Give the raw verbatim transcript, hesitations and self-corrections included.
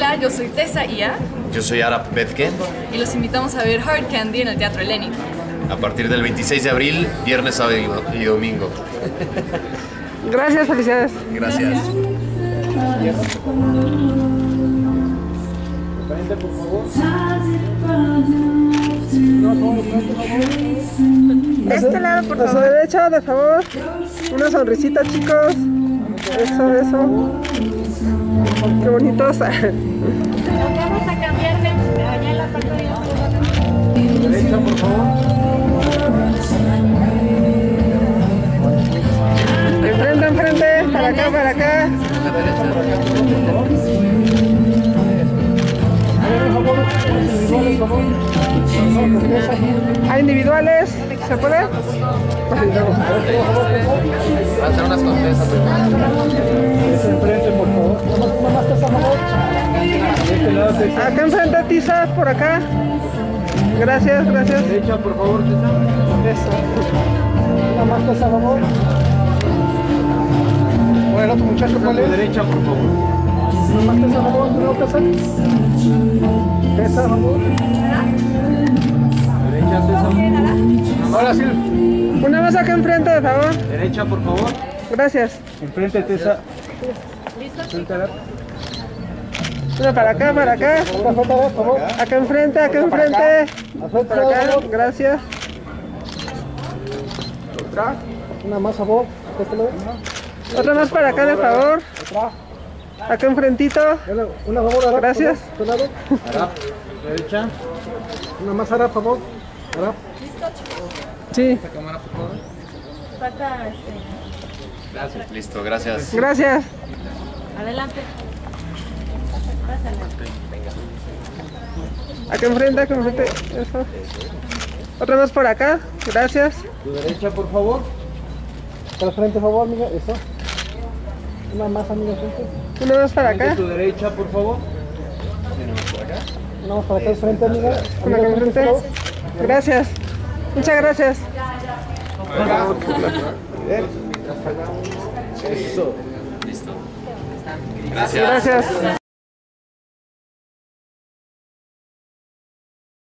Hola, yo soy Tessa Ia. Yo soy Arap Betken. Y los invitamos a ver Hard Candy en el Teatro Helénico. A partir del veintiséis de abril, viernes, sábado y domingo. Gracias, felicidades. Gracias. De este lado, por favor. A su derecha, de favor. Una sonrisita, chicos. Eso, eso. Qué bonitos. Vamos a cambiar de allá en la parte de la derecha, por favor. Enfrente, enfrente, para acá, para acá. ¿Hay individuales? ¿Se puede? Va a hacer unas contestas. Enfrente, por favor. Una más tesa, por favor. Acá enfrente, Tisa, por acá. Gracias, gracias. Derecha, por favor, Tisa. Eso. Una más tesa, por favor. Bueno, el otro muchacho, ¿cuál es? Derecha, por favor. Una más tesa, por favor. Una tesa. Tesa, por favor. Derecha, tesa. Ahora sí. Una más acá enfrente, por favor. Derecha, por favor. Gracias. Enfrente, Tesa. Una para acá, para acá. Acá enfrente, acá enfrente. Para acá, gracias. Otra. Una más, a favor. Otra más para acá, de favor. Acá enfrentito. Una a favor, gracias. Arap. Derecha. Una más, Arap, a favor. Arap. Sí. Falta este. Gracias. Listo, gracias. Gracias. Adelante. Pásale. Acá enfrente, acá enfrente. Eso. Otra más por acá. Gracias. Tu derecha, por favor. Para frente, por favor, amiga. Eso. Una más, amiga, frente. Una más para acá. Tu derecha, por favor. Una más para acá, frente, amiga. Una acá enfrente. Gracias. Muchas gracias. Eso. Listo. Gracias. Gracias.